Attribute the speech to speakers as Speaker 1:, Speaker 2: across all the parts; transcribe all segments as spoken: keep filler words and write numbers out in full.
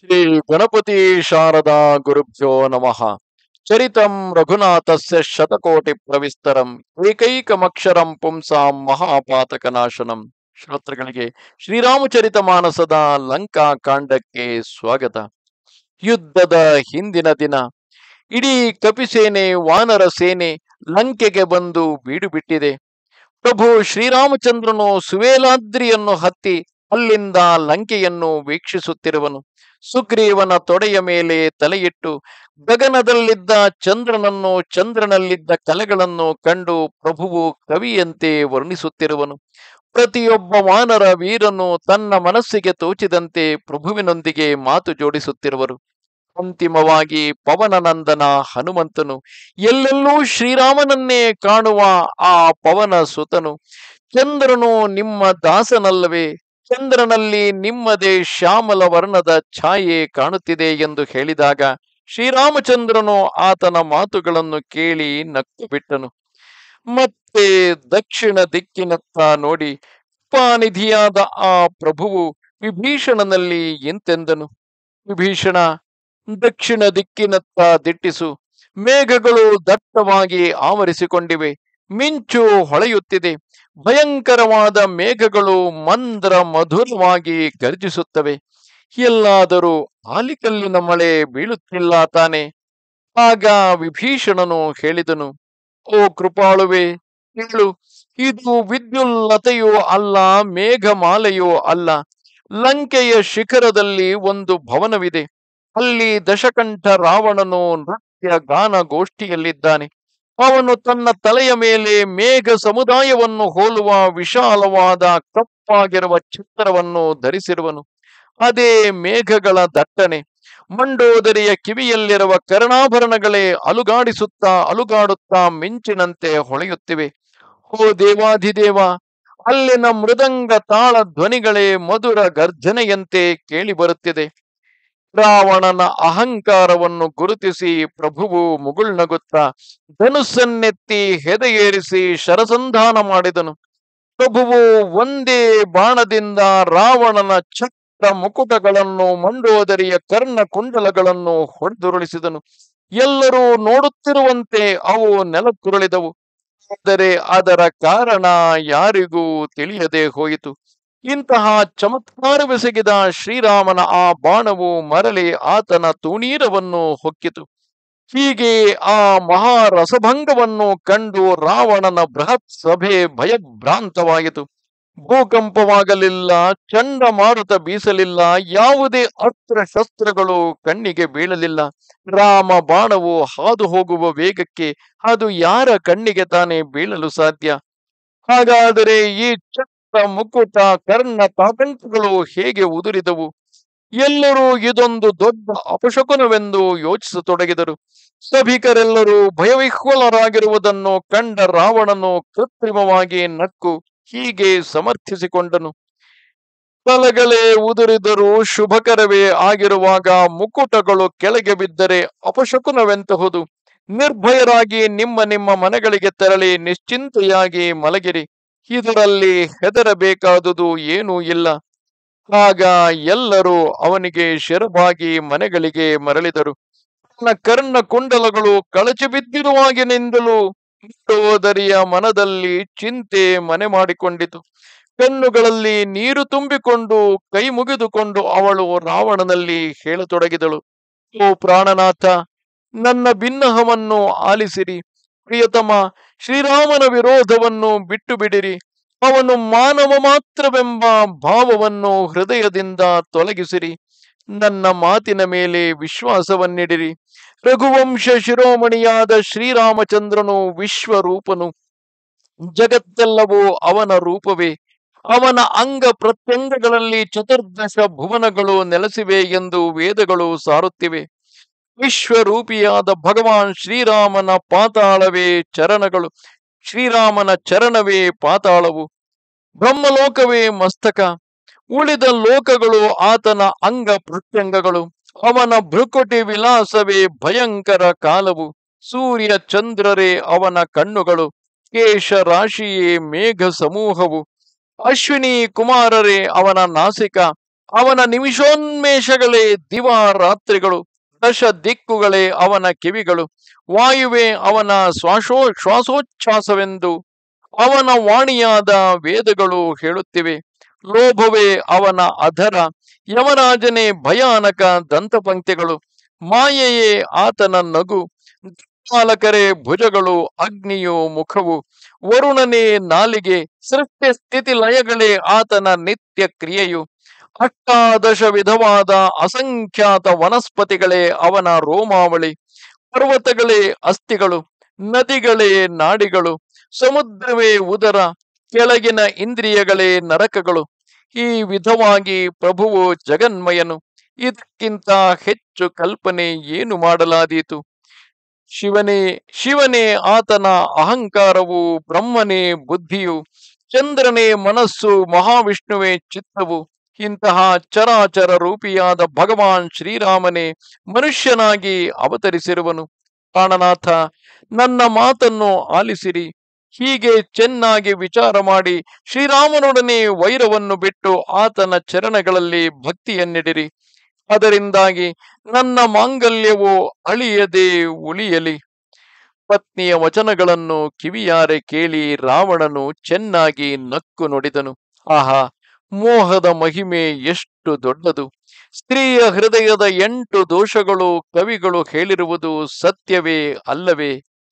Speaker 1: ಶ್ರೀ ಗಣಪತಿ ಶಾರದಾ ಗುರುಭ್ಯೋ ನಮಃ. ಚರಿತಂ ರಘುನಾಥಸ್ಯ ಶತಕೋಟಿ ಪ್ರವಿಸ್ತರಂ ಏಕೈಕಮಕ್ಷರಂ ಪುಂಸಾಂ ಮಹಾಪಾತಕನಾಶನಂ. ಶ್ರೋತೃಗಳಿಗೆ ಶ್ರೀರಾಮಚರಿತ ಮಾನಸದ ಲಂಕಾ ಕಾಂಡಕ್ಕೆ ಸ್ವಾಗತ. ಯುದ್ಧದ ಹಿಂದಿನ ದಿನ ಇಡೀ ಕಪಿಸೇನೆ ವಾನರ ಸೇನೆ ಲಂಕೆಗೆ ಬಂದು ಬೀಡು ಬಿಟ್ಟಿದೆ. ಪ್ರಭು ಶ್ರೀರಾಮಚಂದ್ರನು ಸುವೇಲಾದ್ರಿಯನ್ನು ಹತ್ತಿ ಅಲ್ಲಿಂದ ಲಂಕೆಯನ್ನು ವೀಕ್ಷಿಸುತ್ತಿರುವನು. ಸುಗ್ರೀವನ ತೊಡೆಯ ಮೇಲೆ ತಲೆಯಿಟ್ಟು ಗಗನದಲ್ಲಿದ್ದ ಚಂದ್ರನನ್ನು ಚಂದ್ರನಲ್ಲಿದ್ದ ಕಲೆಗಳನ್ನು ಕಂಡು ಪ್ರಭುವು ಕವಿಯಂತೆ ವರ್ಣಿಸುತ್ತಿರುವನು. ಪ್ರತಿಯೊಬ್ಬ ವಾನರ ವೀರನು ತನ್ನ ಮನಸ್ಸಿಗೆ ತೋಚಿದಂತೆ ಪ್ರಭುವಿನೊಂದಿಗೆ ಮಾತು ಜೋಡಿಸುತ್ತಿರುವರು. ಅಂತಿಮವಾಗಿ ಪವನನಂದನ ಹನುಮಂತನು ಎಲ್ಲೆಲ್ಲೂ ಶ್ರೀರಾಮನನ್ನೇ ಕಾಣುವ ಆ ಪವನ ಸುತನು, ಚಂದ್ರನು ನಿಮ್ಮ ದಾಸನಲ್ಲವೇ, ಚಂದ್ರನಲ್ಲಿ ನಿಮ್ಮದೇ ಶ್ಯಾಮಲ ವರ್ಣದ ಛಾಯೆ ಕಾಣುತ್ತಿದೆ ಎಂದು ಹೇಳಿದಾಗ ಶ್ರೀರಾಮಚಂದ್ರನು ಆತನ ಮಾತುಗಳನ್ನು ಕೇಳಿ ನಕ್ಕು ಬಿಟ್ಟನು. ಮತ್ತೆ ದಕ್ಷಿಣ ದಿಕ್ಕಿನತ್ತ ನೋಡಿ ಕೃಪಾನಿಧಿಯಾದ ಆ ಪ್ರಭುವು ವಿಭೀಷಣನಲ್ಲಿ ಇಂತೆಂದನು: ವಿಭೀಷಣ, ದಕ್ಷಿಣ ದಿಕ್ಕಿನತ್ತ ದಿಟ್ಟಿಸು. ಮೇಘಗಳು ದಟ್ಟವಾಗಿ ಆವರಿಸಿಕೊಂಡಿವೆ, ಮಿಂಚು ಹೊಳೆಯುತ್ತಿದೆ. ಭಯಂಕರವಾದ ಮೇಘಗಳು ಮಂದ್ರ ಮಧುರವಾಗಿ ಗರ್ಜಿಸುತ್ತವೆ. ಎಲ್ಲಾದರೂ ಆಲಿಕಲ್ಲಿನ ಮಳೆ ಬೀಳುತ್ತಿಲ್ಲ ತಾನೆ? ಆಗ ವಿಭೀಷಣನು ಹೇಳಿದನು: ಓ ಕೃಪಾಳುವೆ, ಹೇಳು, ಇದು ವಿದ್ಯುಲ್ಲತೆಯೋ ಅಲ್ಲ, ಮೇಘಮಾಲೆಯೋ ಅಲ್ಲ. ಲಂಕೆಯ ಶಿಖರದಲ್ಲಿ ಒಂದು ಭವನವಿದೆ. ಅಲ್ಲಿ ದಶಕಂಠ ರಾವಣನು ನೃತ್ಯ ಗಾನ ಗೋಷ್ಠಿಯಲ್ಲಿದ್ದಾನೆ. ಅವನು ತನ್ನ ತಲೆಯ ಮೇಲೆ ಮೇಘ ಸಮುದಾಯವನ್ನು ಹೋಲುವ ವಿಶಾಲವಾದ ಕಪ್ಪಾಗಿರುವ ಛತ್ರವನ್ನು ಧರಿಸಿರುವನು. ಅದೇ ಮೇಘಗಳ ದಟ್ಟಣೆ. ಮಂಡೋದರಿಯ ಕಿವಿಯಲ್ಲಿರುವ ಕರ್ಣಾಭರಣಗಳೇ ಅಲುಗಾಡಿಸುತ್ತಾ ಅಲುಗಾಡುತ್ತಾ ಮಿಂಚಿನಂತೆ ಹೊಳೆಯುತ್ತಿವೆ. ಓ ದೇವಾಧಿದೇವ, ಅಲ್ಲಿನ ಮೃದಂಗ ತಾಳ ಧ್ವನಿಗಳೇ ಮಧುರ ಗರ್ಜನೆಯಂತೆ ಕೇಳಿ ಬರುತ್ತಿದೆ. ರಾವಣನ ಅಹಂಕಾರವನ್ನು ಗುರುತಿಸಿ ಪ್ರಭುವು ಮುಗುಳ್ನಗುತ್ತಾ ಧನುಸ್ಸನ್ನೆತ್ತಿ ಹೆದೆಯೇರಿಸಿ ಶರಸಂಧಾನ ಮಾಡಿದನು. ಪ್ರಭುವು ಒಂದೇ ಬಾಣದಿಂದ ರಾವಣನ ಛತ್ರ ಮುಕುಟಗಳನ್ನು, ಮಂಡೋದರಿಯ ಕರ್ಣ ಕುಂಡಲಗಳನ್ನು ಹೊಡೆದುರುಳಿಸಿದನು. ಎಲ್ಲರೂ ನೋಡುತ್ತಿರುವಂತೆ ಅವು ನೆಲಕ್ಕುರುಳಿದವು. ಆದರೆ ಅದರ ಕಾರಣ ಯಾರಿಗೂ ತಿಳಿಯದೆ ಹೋಯಿತು. ಇಂತಹ ಚಮತ್ಕಾರವೆಸಗಿದ ಶ್ರೀರಾಮನ ಆ ಬಾಣವು ಮರಳಿ ಆತನ ತೂಣೀರವನ್ನು ಹೊಕ್ಕಿತು. ಹೀಗೆ ಆ ಮಹಾರಸಭಂಗವನ್ನು ಕಂಡು ರಾವಣನ ಬೃಹತ್ ಸಭೆ ಭಯಭ್ರಾಂತವಾಯಿತು. ಭೂಕಂಪವಾಗಲಿಲ್ಲ, ಚಂಡಮಾರುತ ಬೀಸಲಿಲ್ಲ, ಯಾವುದೇ ಅಸ್ತ್ರ ಶಸ್ತ್ರಗಳು ಕಣ್ಣಿಗೆ ಬೀಳಲಿಲ್ಲ. ರಾಮ ಬಾಣವು ಹಾದು ಹೋಗುವ ವೇಗಕ್ಕೆ ಅದು ಯಾರ ಕಣ್ಣಿಗೆ ತಾನೇ ಬೀಳಲು ಸಾಧ್ಯ? ಹಾಗಾದರೆ ಈ ಚಕ್ರ ಮುಕುಟ ಕರ್ಣ ತಾಕಂಟುಗಳು ಹೇಗೆ ಉದುರಿದವು? ಎಲ್ಲರೂ ಇದೊಂದು ದೊಡ್ಡ ಅಪಶಕುನವೆಂದು ಯೋಚಿಸತೊಡಗಿದರು. ಸಭಿಕರೆಲ್ಲರೂ ಭಯವಿಹ್ವಲರಾಗಿರುವುದನ್ನು ಕಂಡ ರಾವಣನು ಕೃತ್ರಿಮವಾಗಿ ನಕ್ಕು ಹೀಗೆ ಸಮರ್ಥಿಸಿಕೊಂಡನು: ತಲೆಗಳೇ ಉದುರಿದರೂ ಶುಭಕರವೇ ಆಗಿರುವಾಗ ಮುಕುಟಗಳು ಕೆಳಗೆ ಬಿದ್ದರೆ ಅಪಶಕುನವೆಂತಹುದು? ನಿರ್ಭಯರಾಗಿ ನಿಮ್ಮ ನಿಮ್ಮ ಮನೆಗಳಿಗೆ ತೆರಳಿ ನಿಶ್ಚಿಂತೆಯಾಗಿ ಮಲಗಿರಿ. ಇದರಲ್ಲಿ ಹೆದರಬೇಕಾದುದು ಏನೂ ಇಲ್ಲ. ಆಗ ಎಲ್ಲರೂ ಅವನಿಗೆ ಶರಭಾಗಿ ಮನೆಗಳಿಗೆ ಮರಳಿದರು. ತನ್ನ ಕರ್ಣ ಕುಂಡಲಗಳು ಕಳಚಿ ಬಿದ್ದಿರುವಾಗಿನಿಂದಲೂ ಮಂಡೋದರಿಯ ಮನದಲ್ಲಿ ಚಿಂತೆ ಮನೆ ಮಾಡಿಕೊಂಡಿತು. ಕಣ್ಣುಗಳಲ್ಲಿ ನೀರು ತುಂಬಿಕೊಂಡು ಕೈ ಮುಗಿದುಕೊಂಡು ಅವಳು ರಾವಣನಲ್ಲಿ ಹೇಳತೊಡಗಿದಳು: ಓ ಪ್ರಾಣನಾಥ, ನನ್ನ ಬಿನ್ನಹವನ್ನು ಆಲಿಸಿರಿ. ಪ್ರಿಯತಮ, ಶ್ರೀರಾಮನ ವಿರೋಧವನ್ನು ಬಿಟ್ಟು ಬಿಡಿರಿ. ಅವನು ಮಾನವ ಮಾತ್ರವೆಂಬ ಭಾವವನ್ನು ಹೃದಯದಿಂದ ತೊಲಗಿಸಿರಿ. ನನ್ನ ಮಾತಿನ ಮೇಲೆ ವಿಶ್ವಾಸವನ್ನಿಡಿರಿ. ರಘುವಂಶ ಶಿರೋಮಣಿಯಾದ ಶ್ರೀರಾಮಚಂದ್ರನು ವಿಶ್ವರೂಪನು. ಜಗತ್ತೆಲ್ಲವೂ ಅವನ ರೂಪವೇ. ಅವನ ಅಂಗ ಪ್ರತ್ಯಂಗಗಳಲ್ಲಿ ಚತುರ್ದಶ ಭುವನಗಳು ನೆಲೆಸಿವೆ ಎಂದು ವೇದಗಳು ಸಾರುತ್ತಿವೆ. ವಿಶ್ವರೂಪಿಯಾದ ಭಗವಾನ್ ಶ್ರೀರಾಮನ ಪಾತಾಳವೇ ಚರಣಗಳು, ಶ್ರೀರಾಮನ ಚರಣವೇ ಪಾತಾಳವು, ಬ್ರಹ್ಮಲೋಕವೇ ಮಸ್ತಕ, ಉಳಿದ ಲೋಕಗಳು ಆತನ ಅಂಗ ಪ್ರತ್ಯಂಗಗಳು. ಅವನ ಭೃಕುಟಿ ವಿಲಾಸವೇ ಭಯಂಕರ ಕಾಲವು, ಸೂರ್ಯ ಚಂದ್ರರೇ ಅವನ ಕಣ್ಣುಗಳು, ಕೇಶ ರಾಶಿಯೇ ಮೇಘ ಸಮೂಹವು, ಅಶ್ವಿನಿ ಕುಮಾರರೇ ಅವನ ನಾಸಿಕ, ಅವನ ನಿಮಿಷೋನ್ಮೇಷಗಳೇ ದಿವಾರಾತ್ರಿಗಳು, ದಶ ದಿಕ್ಕುಗಳೇ ಅವನ ಕಿವಿಗಳು, ವಾಯುವೆ ಅವನ ಶ್ವಾಸೋ ಶ್ವಾಸೋಚ್ಛ್ವಾಸವೆಂದು ಅವನ ವಾಣಿಯಾದ ವೇದಗಳು ಹೇಳುತ್ತಿವೆ. ಲೋಭವೇ ಅವನ ಅಧರ, ಯಮರಾಜನೇ ಭಯಾನಕ ದಂತಪಂಕ್ತಿಗಳು, ಮಾಯೆಯೇ ಆತನ ನಗು, ಪಾಲಕರೇ ಭುಜಗಳು, ಅಗ್ನಿಯು ಮುಖವು, ವರುಣನೇ ನಾಲಿಗೆ, ಸೃಷ್ಟಿ ಸ್ಥಿತಿ ಲಯಗಳೇ ಆತನ ನಿತ್ಯ ಕ್ರಿಯೆಯು, ಅಷ್ಟಾದಶ ವಿಧವಾದ ಅಸಂಖ್ಯಾತ ವನಸ್ಪತಿಗಳೇ ಅವನ ರೋಮಾವಳಿ, ಪರ್ವತಗಳೇ ಅಸ್ಥಿಗಳು, ನದಿಗಳೇ ನಾಡಿಗಳು, ಸಮುದ್ರವೇ ಉದರ, ಕೆಳಗಿನ ಇಂದ್ರಿಯಗಳೇ ನರಕಗಳು. ಈ ವಿಧವಾಗಿ ಪ್ರಭುವು ಜಗನ್ಮಯನು. ಇದಕ್ಕಿಂತ ಹೆಚ್ಚು ಕಲ್ಪನೆ ಏನು ಮಾಡಲಾದೀತು? ಶಿವನೇ ಶಿವನೇ ಆತನ ಅಹಂಕಾರವು, ಬ್ರಹ್ಮನೇ ಬುದ್ಧಿಯು, ಚಂದ್ರನೇ ಮನಸ್ಸು, ಮಹಾವಿಷ್ಣುವೇ ಚಿತ್ತವು. ಇಂತಹ ಚರಾಚರ ರೂಪಿಯಾದ ಭಗವಾನ್ ಶ್ರೀರಾಮನೇ ಮನುಷ್ಯನಾಗಿ ಅವತರಿಸಿರುವನು. ಪ್ರಾಣನಾಥ, ನನ್ನ ಮಾತನ್ನು ಆಲಿಸಿರಿ. ಹೀಗೆ ಚೆನ್ನಾಗಿ ವಿಚಾರ ಮಾಡಿ ಶ್ರೀರಾಮನೊಡನೆ ವೈರವನ್ನು ಬಿಟ್ಟು ಆತನ ಚರಣಗಳಲ್ಲಿ ಭಕ್ತಿಯನ್ನಿಡಿರಿ. ಅದರಿಂದಾಗಿ ನನ್ನ ಮಾಂಗಲ್ಯವು ಅಳಿಯದೆ ಉಳಿಯಲಿ. ಪತ್ನಿಯ ವಚನಗಳನ್ನು ಕಿವಿಯಾರೆ ಕೇಳಿ ರಾವಣನು ಚೆನ್ನಾಗಿ ನಕ್ಕು ನುಡಿದನು. ಆಹಾ, ಮೋಹದ ಮಹಿಮೆ ಎಷ್ಟು ದೊಡ್ಡದು! ಸ್ತ್ರೀಯ ಹೃದಯದ ಎಂಟು ದೋಷಗಳು ಕವಿಗಳು ಹೇಳಿರುವುದು ಸತ್ಯವೇ ಅಲ್ಲವೇ?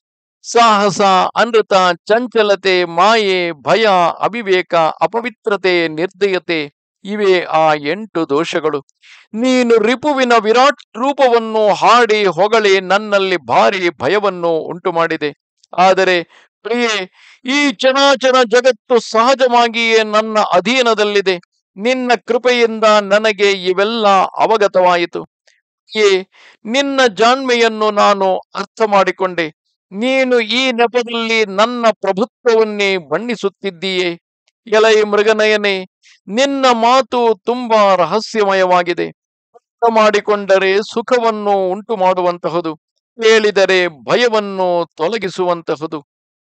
Speaker 1: ಸಾಹಸ, ಅನೃತ, ಚಂಚಲತೆ, ಮಾಯೆ, ಭಯ, ಅವಿವೇಕ, ಅಪವಿತ್ರತೆ, ನಿರ್ದಯತೆ ಇವೆ ಆ ಎಂಟು ದೋಷಗಳು. ನೀನು ರಿಪುವಿನ ವಿರಾಟ್ ರೂಪವನ್ನು ಹಾಡಿ ಹೊಗಳಿ ನನ್ನಲ್ಲಿ ಭಾರಿ ಭಯವನ್ನು ಉಂಟು ಮಾಡಿದೆ. ಆದರೆ ಪ್ರಿಯೆ, ಈ ಚರಾಚರ ಜಗತ್ತು ಸಹಜವಾಗಿಯೇ ನನ್ನ ಅಧೀನದಲ್ಲಿದೆ. ನಿನ್ನ ಕೃಪೆಯಿಂದ ನನಗೆ ಇವೆಲ್ಲ ಅವಗತವಾಯಿತು. ಪ್ರಿಯೆ, ನಿನ್ನ ಜಾಣ್ಮೆಯನ್ನು ನಾನು ಅರ್ಥ ಮಾಡಿಕೊಂಡೆ. ನೀನು ಈ ನೆಪದಲ್ಲಿ ನನ್ನ ಪ್ರಭುತ್ವವನ್ನೇ ಬಣ್ಣಿಸುತ್ತಿದ್ದೀಯೇ. ಎಲೈ ಮೃಗನಯನೆ, ನಿನ್ನ ಮಾತು ತುಂಬಾ ರಹಸ್ಯಮಯವಾಗಿದೆ. ಅರ್ಥ ಮಾಡಿಕೊಂಡರೆ ಸುಖವನ್ನು ಉಂಟು ಮಾಡುವಂತಹದು, ಕೇಳಿದರೆ ಭಯವನ್ನು ತೊಲಗಿಸುವಂತಹದು.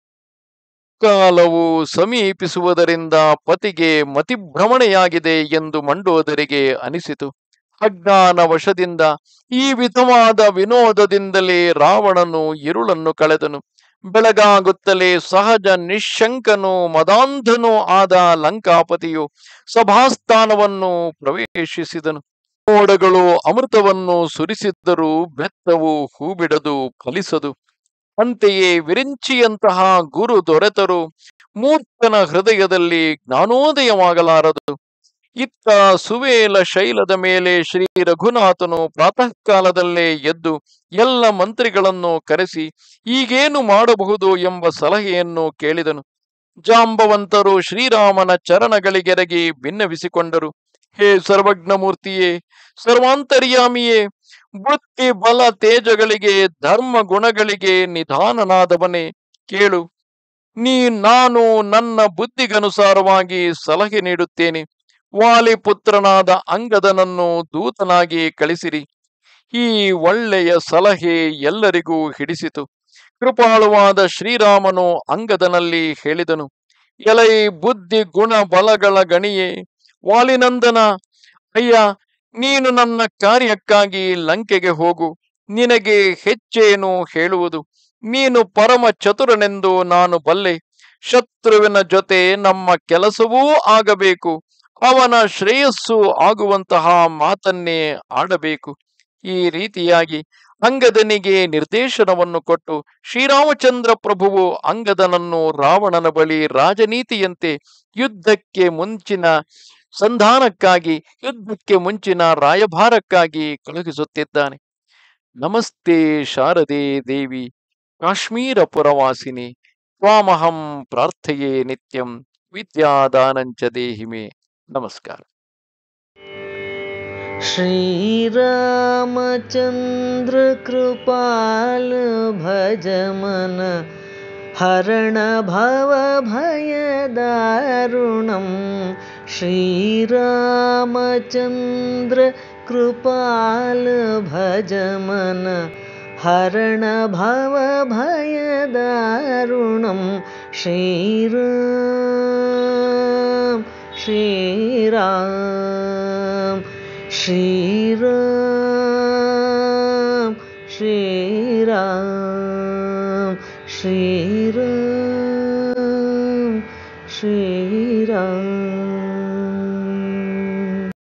Speaker 1: ಕಾಲವು ಸಮೀಪಿಸುವುದರಿಂದ ಪತಿಗೆ ಮತಿಭ್ರಮಣೆಯಾಗಿದೆ ಎಂದು ಮಂಡೋದರಿಗೆ ಅನಿಸಿತು. ಅಜ್ಞಾನ ವಶದಿಂದ ಈ ವಿಧವಾದ ವಿನೋದದಿಂದಲೇ ರಾವಣನು ഇരുಳನ್ನು ಕಳೆದನು. ಬೆಳಗಾಗುತ್ತಲೇ ಸಹಜ ನಿಶಂಕನು ಮದಾಂಧನೂ ಆದ ಲಂಕಾಪತಿಯು ಸಭಾಸ್ಥಾನವನ್ನು ಪ್ರವೇಶಿಸಿದನು. ಮೋಡಗಳು ಅಮೃತವನ್ನು ಸುರಿಸಿದ್ದರೂ ಬೆತ್ತವು ಹೂ ಬಿಡದು, ಫಲಿಸದು. ಅಂತೆಯೇ ವಿರಿಂಚಿಯಂತಹ ಗುರು ದೊರೆತರು ಮೂರ್ಖನ ಹೃದಯದಲ್ಲಿ ಜ್ಞಾನೋದಯವಾಗಲಾರದು. ಇತ್ತ ಸುವೇಲ ಶೈಲದ ಮೇಲೆ ಶ್ರೀ ರಘುನಾಥನು ಪ್ರಾತಃ ಕಾಲದಲ್ಲೇ ಎದ್ದು ಎಲ್ಲ ಮಂತ್ರಿಗಳನ್ನು ಕರೆಸಿ ಈಗೇನು ಮಾಡಬಹುದು ಎಂಬ ಸಲಹೆಯನ್ನು ಕೇಳಿದನು. ಜಾಂಬವಂತರು ಶ್ರೀರಾಮನ ಚರಣಗಳಿಗೆರಗಿ ಭಿನ್ನವಿಸಿಕೊಂಡರು. ಹೇ ಸರ್ವಜ್ಞಮೂರ್ತಿಯೇ, ಸರ್ವಾಂತರ್ಯಾಮಿಯೇ, ಬುದ್ಧಿ ಬಲ ತೇಜಗಳಿಗೆ ಧರ್ಮ ಗುಣಗಳಿಗೆ ನಿಧಾನನಾದವನೇ, ಕೇಳು. ನೀ ನಾನು ನನ್ನ ಬುದ್ಧಿಗನುಸಾರವಾಗಿ ಸಲಹೆ ನೀಡುತ್ತೇನೆ. ವಾಲಿಪುತ್ರನಾದ ಅಂಗದನನ್ನು ದೂತನಾಗಿ ಕಳಿಸಿರಿ. ಈ ಒಳ್ಳೆಯ ಸಲಹೆ ಎಲ್ಲರಿಗೂ ಹಿಡಿಸಿತು. ಕೃಪಾಳುವಾದ ಶ್ರೀರಾಮನು ಅಂಗದನಲ್ಲಿ ಹೇಳಿದನು. ಎಲೈ ಬುದ್ಧಿ ಗುಣ ಬಲಗಳ ಗಣಿಯೇ, ವಾಲಿನಂದನ, ಅಯ್ಯ, ನೀನು ನನ್ನ ಕಾರ್ಯಕ್ಕಾಗಿ ಲಂಕೆಗೆ ಹೋಗು. ನಿನಗೆ ಹೆಚ್ಚೇನು ಹೇಳುವುದು? ನೀನು ಪರಮ ಚತುರನೆಂದು ನಾನು ಬಲ್ಲೆ. ಶತ್ರುವಿನ ಜೊತೆ ನಮ್ಮ ಕೆಲಸವೂ ಆಗಬೇಕು. ಅವನ ಶ್ರೇಯಸ್ಸು ಆಗುವಂತಹ ಮಾತನ್ನೇ ಆಡಬೇಕು. ಈ ರೀತಿಯಾಗಿ ಅಂಗದನಿಗೆ ನಿರ್ದೇಶನವನ್ನು ಕೊಟ್ಟು ಶ್ರೀರಾಮಚಂದ್ರ ಪ್ರಭುವು ಅಂಗದನನ್ನು ರಾವಣನ ಬಳಿ ರಾಜನೀತಿಯಂತೆ ಯುದ್ಧಕ್ಕೆ ಮುಂಚಿನ ಸಂಧಾನಕ್ಕಾಗಿ ಯುದ್ಧಕ್ಕೆ ಮುಂಚಿನ ರಾಯಭಾರಕ್ಕಾಗಿ ಕಳುಹಿಸುತ್ತಿದ್ದಾನೆ. ನಮಸ್ತೆ ಶಾರದೆ ದೇವಿ, ಕಾಶ್ಮೀರ ಪುರವಾಸಿನಿ, ತ್ವಾಮಹಂ ಪ್ರಾರ್ಥಯೇ ನಿತ್ಯಂ, ವಿದ್ಯಾದಾನಂಚ ದೇಹಿಮೆ. ನಮಸ್ಕಾರ.
Speaker 2: ಶ್ರೀರಾಮಚಂದ್ರ ಕೃಪಾಲ ಭಜ ಮನ ಹರಣ ಭವ ಭಯ ದಾರುಣಂ. ಶ್ರೀರಾಮಚಂದ್ರ ಕೃಪಾಲ ಭಜ ಮನ ಹರಣ ಭವ ಭಯ ದಾರುಣಂ. ಶ್ರೀರಾಮ श्रीराम श्रीराम श्रीराम श्रीराम श्रीराम